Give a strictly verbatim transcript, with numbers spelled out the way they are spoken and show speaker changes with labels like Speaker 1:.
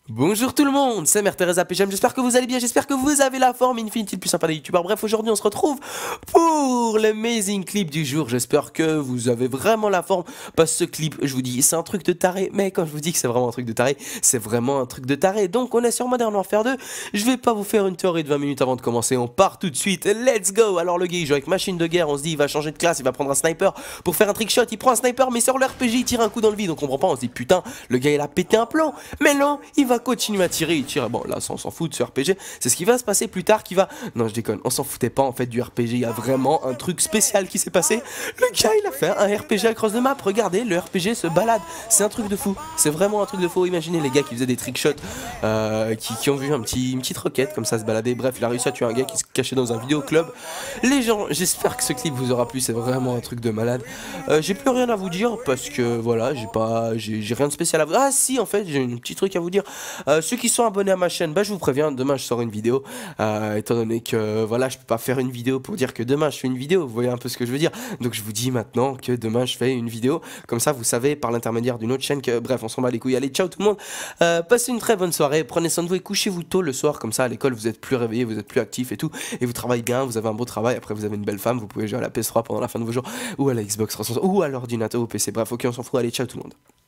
Speaker 1: Bonjour tout le monde, c'est Mère Teresa P G M, j'espère que vous allez bien, j'espère que vous avez la forme Infinity le plus sympa des youtubeurs. Bref, aujourd'hui on se retrouve pour l'amazing clip du jour. J'espère que vous avez vraiment la forme, parce que ce clip, je vous dis, c'est un truc de taré. Mais quand je vous dis que c'est vraiment un truc de taré, c'est vraiment un truc de taré. Donc on est sur Modern Warfare deux, je vais pas vous faire une théorie de vingt minutes avant de commencer, on part tout de suite, let's go. Alors le gars il joue avec machine de guerre, on se dit il va changer de classe, il va prendre un sniper pour faire un trick shot. Il prend un sniper mais sur le R P G il tire un coup dans le vide, on comprend pas, on se dit putain, le gars il a pété un plan. Mais non, il va continuer à tirer, il tire, bon là ça on s'en fout de ce R P G, c'est ce qui va se passer plus tard qui va, non je déconne, on s'en foutait pas en fait du R P G, il y a vraiment un truc spécial qui s'est passé, le gars il a fait un R P G across the map, regardez, le R P G se balade, c'est un truc de fou, c'est vraiment un truc de fou, imaginez les gars qui faisaient des trickshots, euh, qui, qui ont vu un petit, une petite roquette comme ça se balader, bref il a réussi à tuer un gars qui se cachait dans un vidéoclub. Les gens, j'espère que ce clip vous aura plu, c'est vraiment un truc de malade. euh, j'ai plus rien à vous dire parce que voilà, j'ai pas, j'ai rien de spécial à vous, ah si en fait j'ai un petit truc à vous dire. Euh, ceux qui sont abonnés à ma chaîne, bah je vous préviens, demain je sors une vidéo, euh, étant donné que voilà, je peux pas faire une vidéo pour dire que demain je fais une vidéo, vous voyez un peu ce que je veux dire, donc je vous dis maintenant que demain je fais une vidéo, comme ça vous savez par l'intermédiaire d'une autre chaîne que bref on s'en bat les couilles. Allez ciao tout le monde, euh, passez une très bonne soirée, prenez soin de vous et couchez-vous tôt le soir, comme ça à l'école vous êtes plus réveillé, vous êtes plus actif et tout, et vous travaillez bien, vous avez un beau travail, après vous avez une belle femme, vous pouvez jouer à la P S trois pendant la fin de vos jours, ou à la Xbox trois cent soixante, ou à l'ordinateur ou au P C, bref ok on s'en fout, allez ciao tout le monde.